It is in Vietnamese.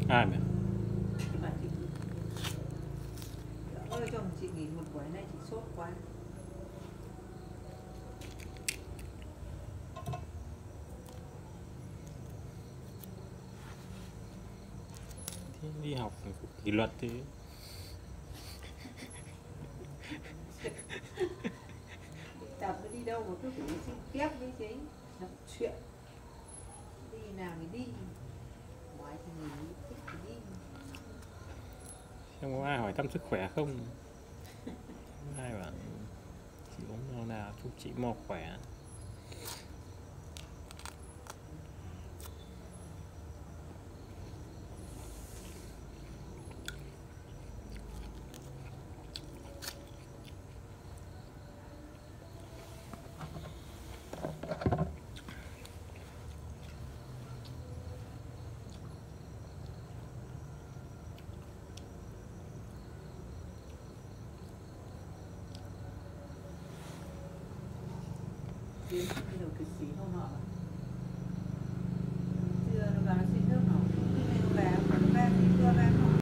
Ai mà Cái bà chị ơi, chồng chị nghỉ một buổi nay chị sốt quá. thì đi học phải có kỷ luật thì Tập nó đi đâu mà cứ phải xin phép với chứ, nó chuyện đi nào thì đi, ngoài thì nghỉ, thích thì đi. xem có ai hỏi thăm sức khỏe không. Ai bảo chị ốm nào nào chúc chị mau khỏe. Đến cái đầu cái xí hôm nọ